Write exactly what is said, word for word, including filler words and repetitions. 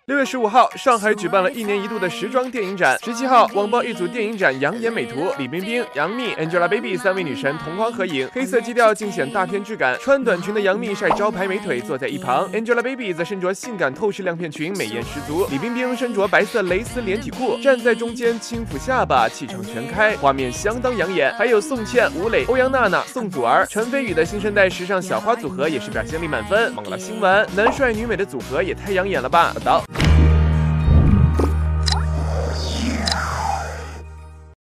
六月十五号，上海举办了一年一度的时装电影展。十七号，网曝一组电影展养眼美图，李冰冰、杨幂、Angelababy 三位女神同框合影，黑色基调尽显大片质感。穿短裙的杨幂晒招牌美腿，坐在一旁 ；Angelababy 则身着性感透视亮片裙，美艳十足。李冰冰身着白色蕾丝连体裤，站在中间轻抚下巴，气场全开，画面相当养眼。还有宋茜、吴磊、欧阳娜娜、宋祖儿、陈飞宇的新生代时尚小花组合也是表现力满分。猛了新闻，男帅女美的组合也太养眼了吧！报道。